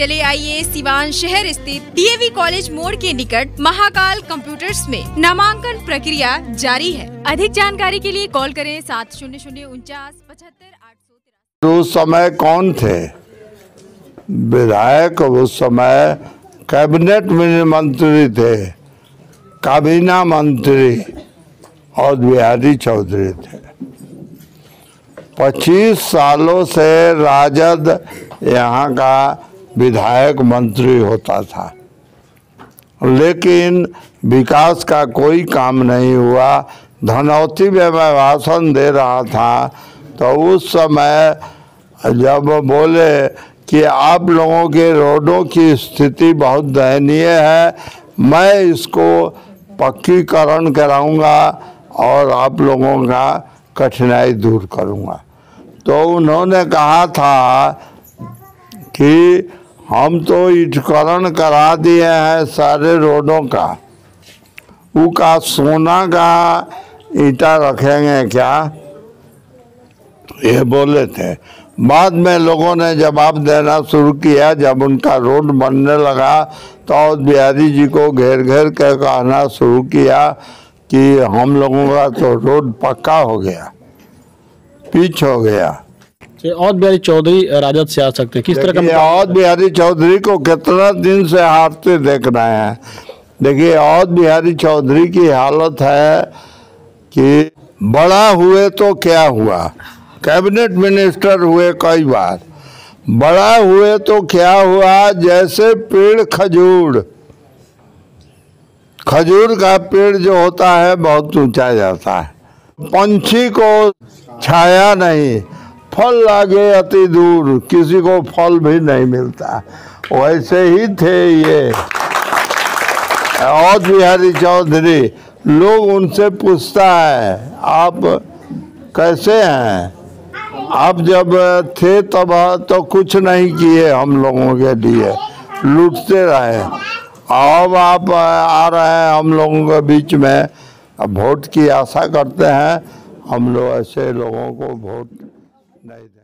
चले आइए सिवान शहर स्थित डीएवी कॉलेज मोड़ के निकट महाकाल कंप्यूटर्स में नामांकन प्रक्रिया जारी है। अधिक जानकारी के लिए कॉल करें 70094975 उस समय कौन थे विधायक? उस समय कैबिनेट में मंत्री थे, काबीना मंत्री और बिहारी चौधरी थे। 25 सालों से राजद यहाँ का विधायक मंत्री होता था, लेकिन विकास का कोई काम नहीं हुआ। धनौती में मैं भाषण दे रहा था तो उस समय जब बोले कि आप लोगों के रोडों की स्थिति बहुत दयनीय है, मैं इसको पक्कीकरण कराऊंगा और आप लोगों का कठिनाई दूर करूंगा, तो उन्होंने कहा था कि हम तो ईंटकरण करा दिए हैं सारे रोडों का, वो का सोना का ईंटा रखेंगे क्या, ये बोले थे। बाद में लोगों ने जवाब देना शुरू किया। जब उनका रोड बनने लगा तो बिहारी जी को घेर घेर कर कहना शुरू किया कि हम लोगों का तो रोड पक्का हो गया, पिच हो गया। औध बिहारी चौधरी राजद से आ सकते हैं, किस तरह का? औध बिहारी चौधरी को कितना दिन से हारते देख रहे हैं। देखिए, औध बिहारी चौधरी की हालत है कि बड़ा हुए तो क्या हुआ, कैबिनेट मिनिस्टर हुए कई बार, बड़ा हुए तो क्या हुआ, जैसे पेड़ खजूर का पेड़ जो होता है बहुत ऊंचा जाता है, पंछी को छाया नहीं, फल लागे अति दूर, किसी को फल भी नहीं मिलता, वैसे ही थे ये औध बिहारी चौधरी। लोग उनसे पूछता है आप कैसे हैं, आप जब थे तब तो कुछ नहीं किए हम लोगों के लिए, लूटते रहे, अब आप आ रहे हैं हम लोगों के बीच में, अब वोट की आशा करते हैं। हम लोग ऐसे लोगों को वोट नहीं